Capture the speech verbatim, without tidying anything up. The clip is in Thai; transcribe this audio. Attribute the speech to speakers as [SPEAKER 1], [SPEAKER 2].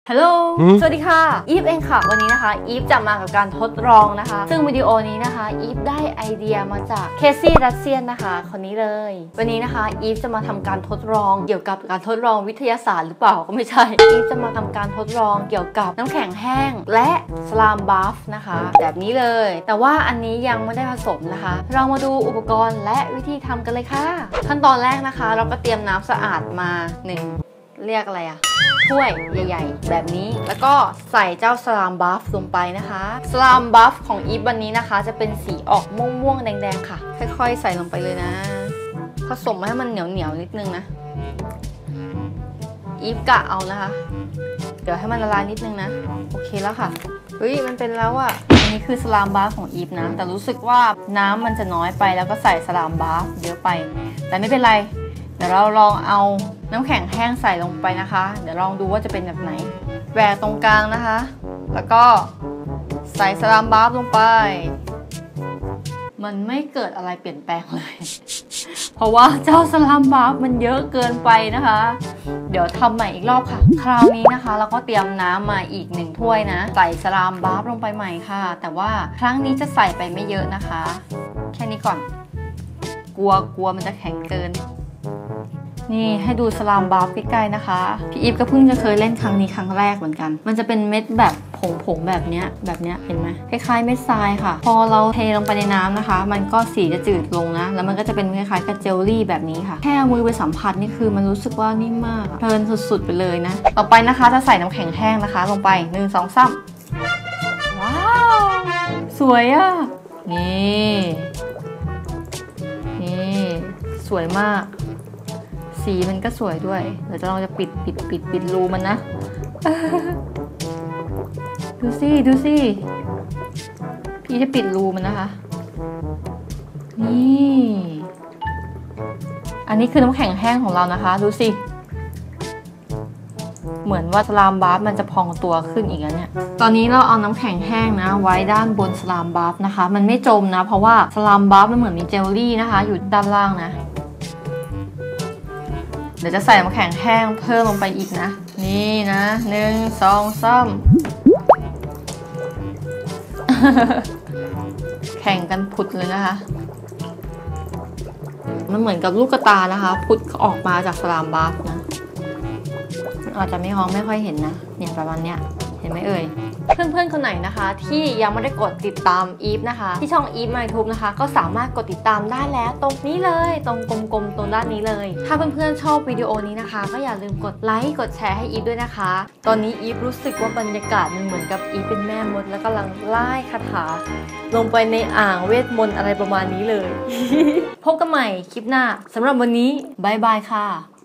[SPEAKER 1] ฮัลโหลสวัสดีค่ะอีฟเองค่ะวันนี้นะคะอีฟจะมากับการทดลองนะคะซึ่งวิดีโอนี้นะคะอีฟได้ไอเดียมาจากเคซี่รัสเซียนนะคะคนนี้เลยวันนี้นะคะอีฟจะมาทำการทดลองเกี่ยวกับการทดลองวิทยาศาสตร์หรือเปล่าก็ไม่ใช่อีฟจะมาทำการทดลองเกี่ยวกับน้ำแข็งแห้งและสลามบัฟนะคะแบบนี้เลยแต่ว่าอันนี้ยังไม่ได้ผสมนะคะเรามาดูอุปกรณ์และวิธีทำกันเลยค่ะขั้นตอนแรกนะคะเราก็เตรียมน้ำสะอาดมาหนึ่งเรียกอะไรอะถ้วยใหญ่ๆแบบนี้แล้วก็ใส่เจ้าสลามบัฟลงไปนะคะสลามบัฟของอีฟวันนี้นะคะจะเป็นสีออกม่วงๆแดงๆค่ะค่อยๆใส่ลงไปเลยนะผสมให้มันเหนียวๆนิดนึงนะอีฟกะเอานะคะเดี๋ยวให้มันละลายนิดนึงนะโอเคแล้วค่ะเฮ้ยมันเป็นแล้วอะอันนี้คือสลามบัฟของอีฟนะแต่รู้สึกว่าน้ำมันจะน้อยไปแล้วก็ใส่สลามบัฟเยอะไปแต่ไม่เป็นไรเดี๋ยวเราลองเอาน้ำแข็งแห้งใส่ลงไปนะคะเดี๋ยวลองดูว่าจะเป็นแบบไหนแหวกตรงกลางนะคะแล้วก็ใส่สลามบัฟลงไปมันไม่เกิดอะไรเปลี่ยนแปลงเลยเพราะว่าเจ้าสลามบัฟมันเยอะเกินไปนะคะเดี๋ยวทำใหม่อีกรอบค่ะคราวนี้นะคะเราก็เตรียมน้ำมาอีกหนึ่งถ้วยนะใส่สลามบัฟลงไปใหม่ค่ะแต่ว่าครั้งนี้จะใส่ไปไม่เยอะนะคะแค่นี้ก่อนกลัวกลัวมันจะแข็งเกินนี่ให้ดูสลามบัฟใกล้ๆนะคะพี่อีฟก็เพิ่งจะเคยเล่นครั้งนี้ครั้งแรกเหมือนกันมันจะเป็นเม็ดแบบผงๆแบบเนี้ยแบบเนี้ยเห็นไหมคล้ายๆเม็ดทรายค่ะพอเราเทลงไปในน้ำนะคะมันก็สีจะจืดลงนะแล้วมันก็จะเป็นคล้ายๆกับเจลลี่แบบนี้ค่ะแค่มือไปสัมผัสนี่คือมันรู้สึกว่านิ่มมากเพลินสุดๆไปเลยนะต่อไปนะคะจะใส่น้ำแข็งแห้งนะคะลงไปหนึ่งสองสามว้าวสวยอ่ะนี่นี่สวยมากสีมันก็สวยด้วยเดี๋ยวเราจะปิดปิดปิดปิดรูมันนะดูสิดูสิพี่จะปิดรูมันนะคะนี่อันนี้คือน้ำแข็งแห้งของเรานะคะดูสิเหมือนว่าสลามบัฟมันจะพองตัวขึ้นอีกแล้วเนี่ยตอนนี้เราเอาน้ำแข็งแห้งนะไว้ด้านบนสลามบัฟนะคะมันไม่จมนะเพราะว่าสลามบัฟมันเหมือนมีเจลลี่นะคะอยู่ด้านล่างนะเดี๋ยวจะใส่น้ำแข็งแห้งเพิ่มลงไปอีกนะนี่นะหนึ่งสองสามแข่งกันผุดเลยนะคะมันเหมือนกับลูกกระตานะคะผุดออกมาจากสลามบัฟนะอาจจะไม่มองไม่ค่อยเห็นนะเนี่ยประมาณเนี้ยเห็นไหมเอ่ยเพื่อนๆคนไหนนะคะที่ยังไม่ได้กดติดตามอีฟนะคะที่ช่องอีฟมายูทูบนะคะก็สามารถกดติดตามได้แล้วตรงนี้เลยตรงกลมๆตรงด้านนี้เลยถ้าเพื่อนๆชอบวิดีโอนี้นะคะก็อย่าลืมกดไลค์กดแชร์ให้อีฟด้วยนะคะตอนนี้อีฟรู้สึกว่าบรรยากาศมันเหมือนกับอีฟเป็นแม่มดแล้วกำลังไล่คาถาลงไปในอ่างเวทมนต์อะไรประมาณนี้เลย พบกันใหม่คลิปหน้าสำหรับวันนี้บ๊ายบายค่ะ